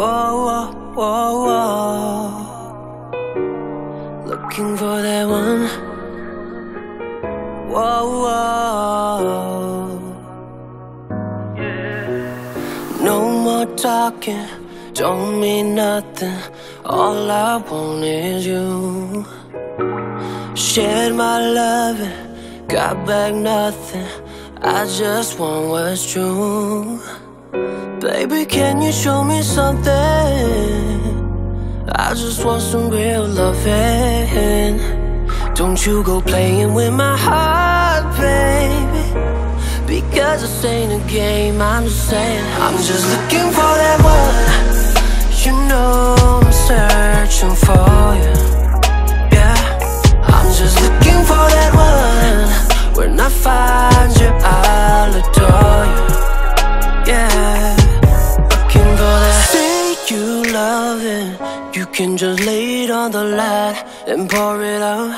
Whoa, whoa, whoa. Looking for that one. Whoa, whoa. No more talking, don't mean nothing. All I want is you. Shared my loving, got back nothing. I just want what's true. Baby, can you show me something? I just want some real loving. Don't you go playing with my heart, baby, because this ain't a game. I'm just saying, I'm just looking for that one. You know I'm searching for you. Yeah, I'm just looking for that one. When I find you, I'll adore you. Yeah, looking for that. Say you love it, you can just lay it on the line and pour it out.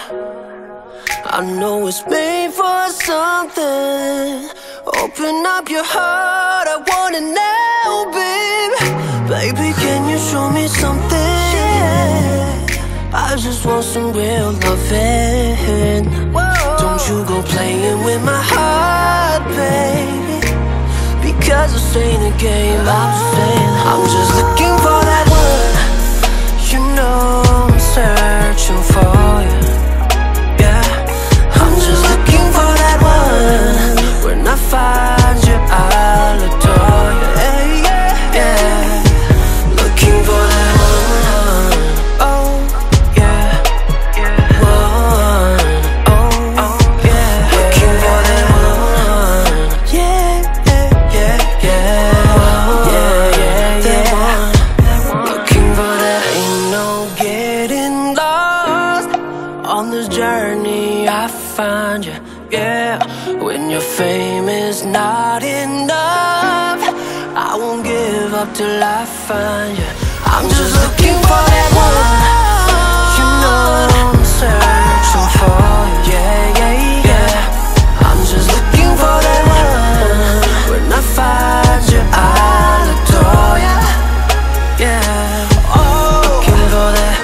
I know it's made for something. Open up your heart, I wanna know, babe. Baby, can you show me something? Yeah, I just want some real loving. Don't you go playing with my heart, baby, because this ain't a game. I'm just saying, I'm just looking for that one. You know I'm searching for you. Yeah, I'm just looking for that one. When I find you, I'll adore you. Yeah, yeah, yeah. Looking for that one. Oh, yeah, yeah. One. Oh, oh, yeah. Looking for that one. Yeah, yeah, yeah, yeah. Yeah, yeah, yeah. Looking for that. Ain't no getting lost on this journey. I find you. Yeah, when your fame is not enough, I won't give up till I find you. I'm just looking for that one. You know I'm searching for you. Yeah, yeah, yeah. I'm just looking for that one. When I find you, I'll adore you. Yeah, looking for that.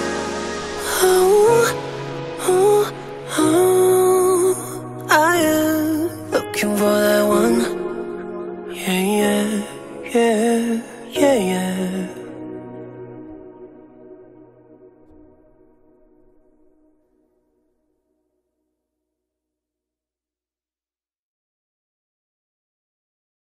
I am looking for that one. Yeah, yeah, yeah, yeah, yeah.